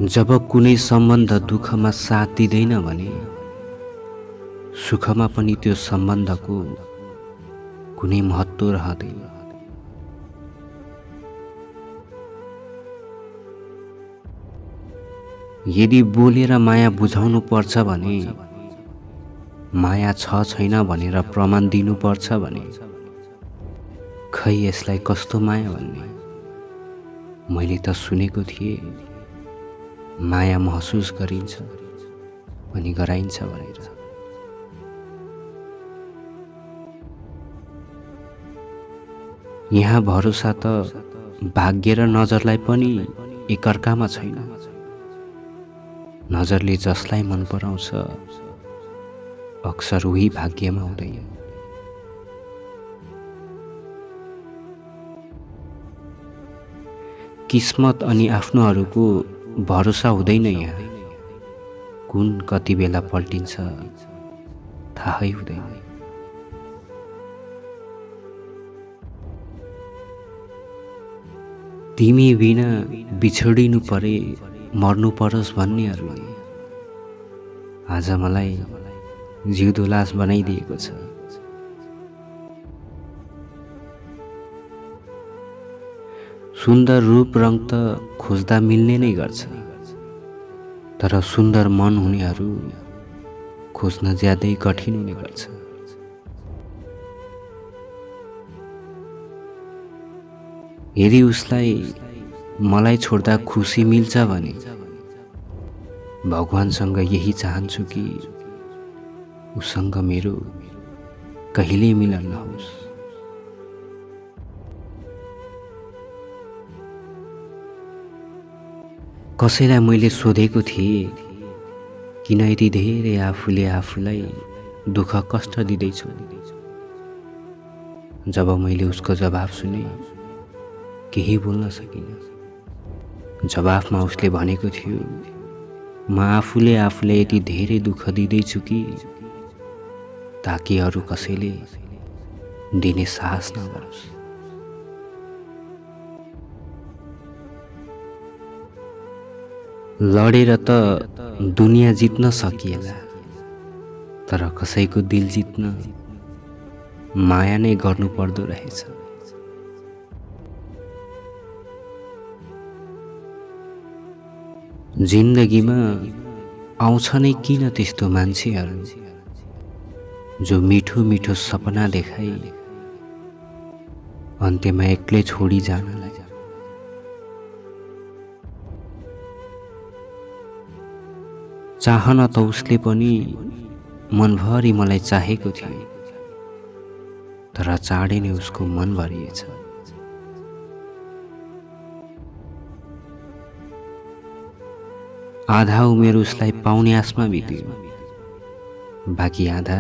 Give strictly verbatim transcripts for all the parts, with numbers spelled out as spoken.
जब कुनै सम्बन्ध दुःखमा साथ दिँदैन भने सुखमा पनि त्यो सम्बन्धको कुनै महत्त्व रहँदैन। यदि बोलेर माया बुझाउनु पर्छ भने, माया छ छैन भनेर प्रमाण दिनुपर्छ भने, खै यसलाई कस्तो माया भन्ने। मैले त सुनेको थिएँ माया महसुस गरिन्छ अनि गराइन्छ भनेर। यहाँ भरोसा त भाग्य र नजरलाई पनि एकअर्कामा छैन। नजरले जसलाई मन पराउँछ अक्सर उही भाग्यमा हुँदैन। किस्मत अनि आफ्नोहरूको भरोसा हुँदैन यहाँ। कुन कति बेला पल्टिन्छ थाहै हुँदैन। तिमी बिना बिछोडिनु परे मर्नु परोस् भन्नेहरूले आज मलाई जिउँदो लास बनाइदिएको छ। सुन्दर रूप रङ त खोज्दा मिल्ने नै गर्छ, तर सुन्दर मन हुनेहरू खोज्न ज्यादै कठिन हुने गर्छ। यदि उसलाई मलाई छोड्दा खुसी मिल्छ भने भगवानसँग यही चाहन्छु कि उसँग मेरो कहिल्यै मिलन नहोस्। कसैलाई मैले सोधेको थिएँ किन यति धेरै आफूले आफूलाई दुःख कष्ट दिँदैछु। जब मैले उसको जवाफ सुने केही बोल्न सकिनँ। जवाफमा उसले भनेको थियो म आफूले आफूलाई यति धेरै दुःख दिँदैछु कि ताकि अरू कसैले दिने साहस नगरोस्। लडेर त दुनियाँ जित्न सकिएला, तर कसैको दिल जित्न माया नै गर्नु पर्दो रहेछ। जिन्दगीमा आउँछ नै किन त्यस्तो मान्छेहरू जो मिठो मिठो सपना देखाई अन्त्यमा एक्लै छोडी जानलाई। चाहन त उसले पनि मनभरि मलाई चाहेको थियो, तर चाँडै नै उसको मन भरिएछ। आधा उमेर उसलाई पाउने आशमा बित्यो, बाँकी आधा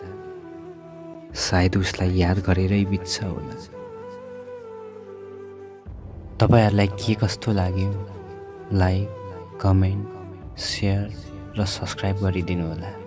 सायद उसलाई याद गरेरै बित्छ होला। तपाईहरुलाई के कस्तो लाग्यो? लाइक, कमेन्ट, शेयर र सब्स्क्राइब गरिदिनु होला।